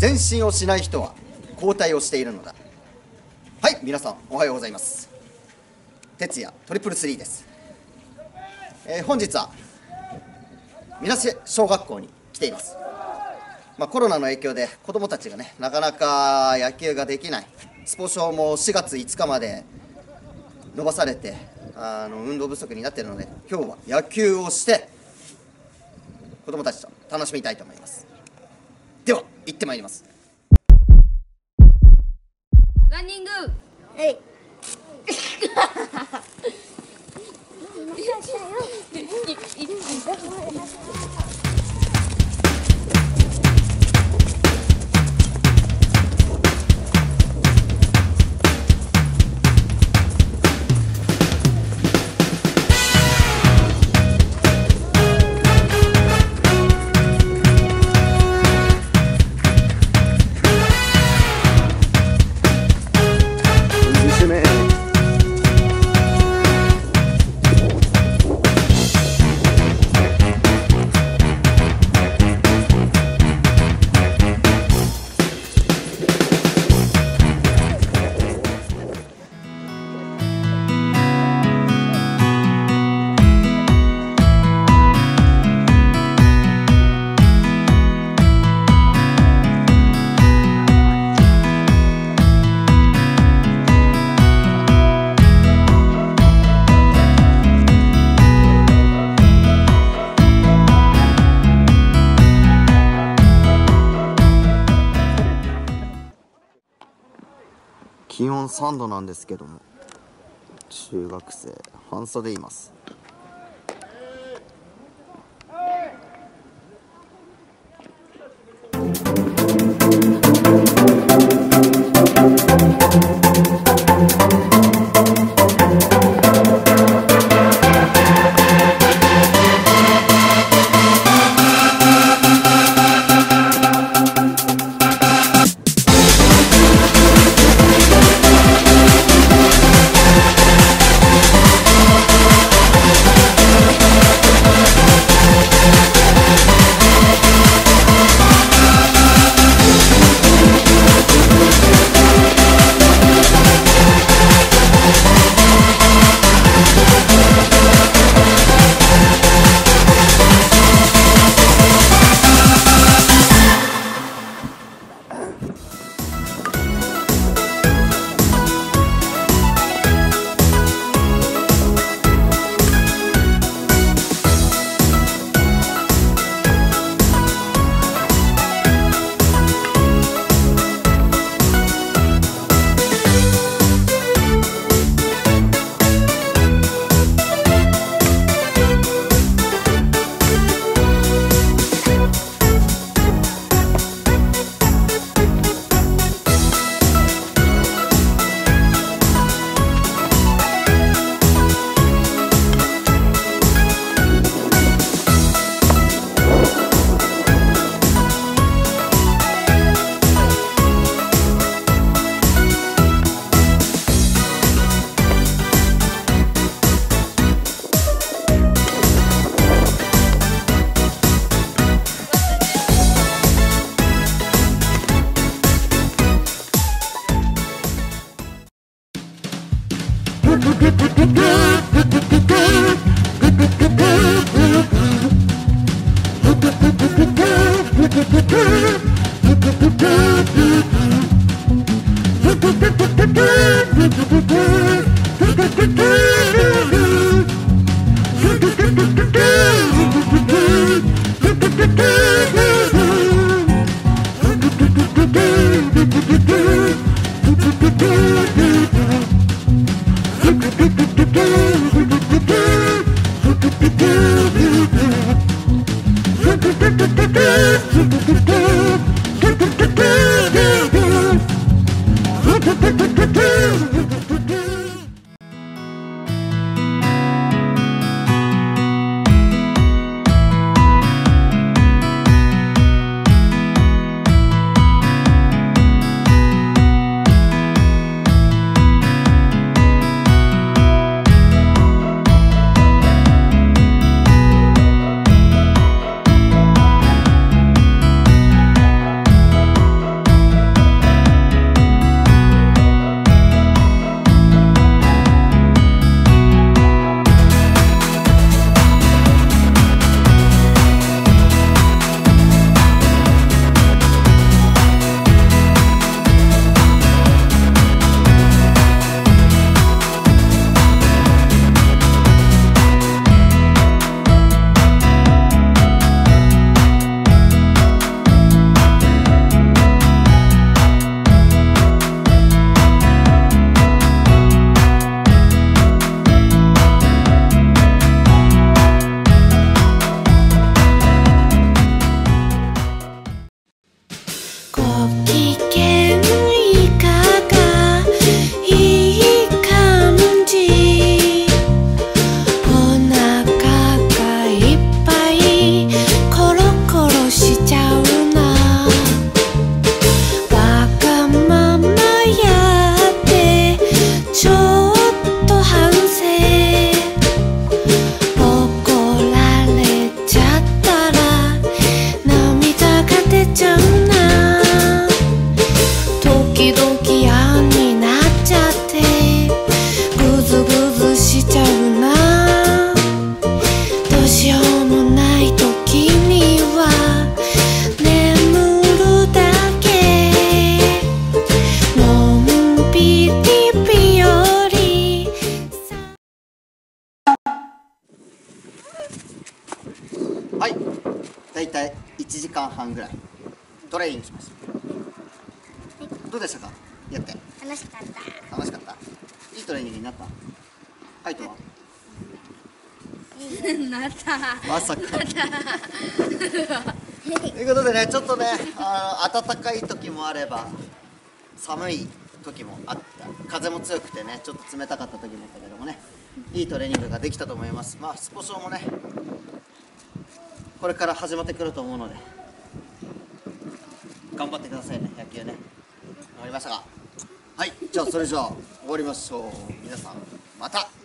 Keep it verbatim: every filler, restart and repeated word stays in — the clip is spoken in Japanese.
前進をしない人は後退をしているのだ。はい、皆さんおはようございます。哲也トリプルスリーです。えー、本日は水無小学校に来ています。まあ、コロナの影響で子どもたちがね、なかなか野球ができない、スポ少もしがついつかまで伸ばされて、あの運動不足になっているので、今日は野球をして子どもたちと楽しみたいと思います。では行ってまいります。 ランニング。 はい。 気温さんどなんですけども、中学生半袖います。 はんぐらいトレーニングしました。どうでしたか、やって。 楽しかった。 楽しかった。いいトレーニングになった。カイトはなった。 まさかということでね、ちょっとね、あの暖かい時もあれば寒い時もあった。風も強くてね、ちょっと冷たかった時もあったけどもね、いいトレーニングができたと思います。まあスポ少もね、これから始まってくると思うので頑張ってくださいね、野球ね。終わりましたか。はい、じゃあそれじゃあ終わりましょう。皆さんまた。